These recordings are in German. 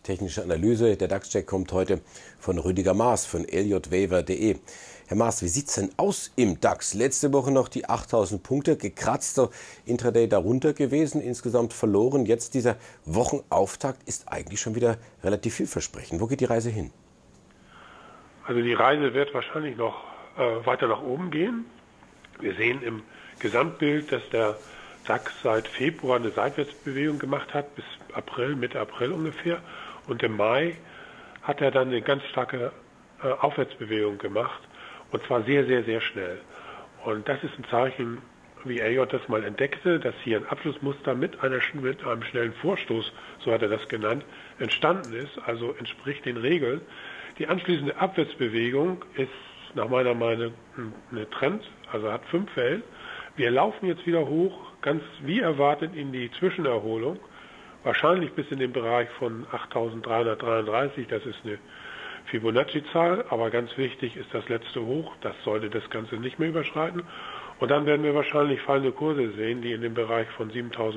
technische Analyse. Der DAX-Check kommt heute von Rüdiger Maas von ljwaver.de. Herr Maas, wie sieht es denn aus im DAX? Letzte Woche noch die 8.000 Punkte, gekratzter Intraday darunter gewesen, insgesamt verloren. Jetzt dieser Wochenauftakt ist eigentlich schon wieder relativ vielversprechend. Wo geht die Reise hin? Also die Reise wird wahrscheinlich noch weiter nach oben gehen. Wir sehen im Gesamtbild, dass der DAX seit Februar eine Seitwärtsbewegung gemacht hat, bis April, Mitte April ungefähr. Und im Mai hat er dann eine ganz starke Aufwärtsbewegung gemacht. Und zwar sehr, sehr, sehr schnell. Und das ist ein Zeichen, wie LJ das mal entdeckte, dass hier ein Abschlussmuster mit einem schnellen Vorstoß, so hat er das genannt, entstanden ist, also entspricht den Regeln. Die anschließende Abwärtsbewegung ist nach meiner Meinung eine Trend, also hat 5 Wellen. Wir laufen jetzt wieder hoch, ganz wie erwartet in die Zwischenerholung, wahrscheinlich bis in den Bereich von 8.333, das ist eine Fibonacci-Zahl, aber ganz wichtig ist das letzte Hoch, das sollte das Ganze nicht mehr überschreiten. Und dann werden wir wahrscheinlich fallende Kurse sehen, die in den Bereich von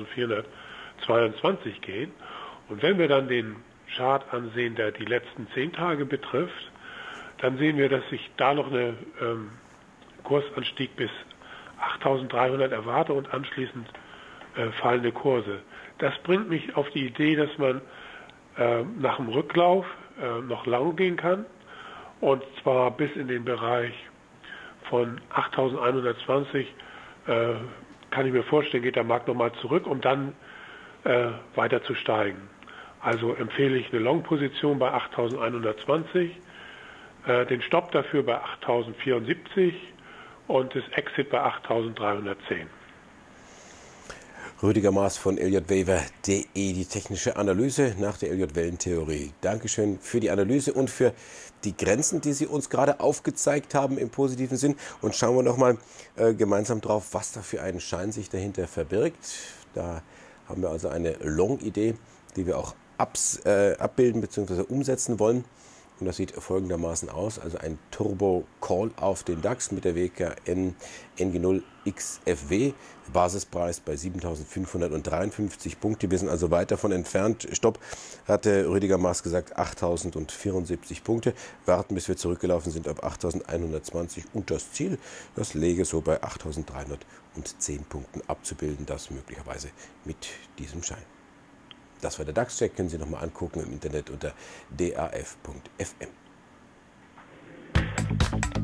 7.422 gehen. Und wenn wir dann den Chart ansehen, der die letzten 10 Tage betrifft, dann sehen wir, dass ich da noch eine Kursanstieg bis 8.300 erwarte und anschließend fallende Kurse. Das bringt mich auf die Idee, dass man nach dem Rücklauf noch lang gehen kann, und zwar bis in den Bereich von 8.120 kann ich mir vorstellen, geht der Markt nochmal zurück, um dann weiter zu steigen. Also empfehle ich eine Long-Position bei 8.120, den Stopp dafür bei 8.074 und das Exit bei 8.310. Rüdiger Maas von ljwaver.de, die technische Analyse nach der Elliott-Wellentheorie. Dankeschön für die Analyse und für die Grenzen, die Sie uns gerade aufgezeigt haben im positiven Sinn. Und schauen wir noch mal gemeinsam drauf, was da für ein Schein sich dahinter verbirgt. Da haben wir also eine Long-Idee, die wir auch abbilden bzw. umsetzen wollen. Und das sieht folgendermaßen aus, also ein Turbo-Call auf den DAX mit der WKN NG0XFW, Basispreis bei 7.553 Punkte. Wir sind also weit davon entfernt. Stopp, hatte Rüdiger Maas gesagt, 8.074 Punkte. Warten, bis wir zurückgelaufen sind auf 8.120 und das Ziel, das läge so bei 8.310 Punkten abzubilden, das möglicherweise mit diesem Schein. Das war der DAX-Check, können Sie nochmal angucken im Internet unter daf.fm.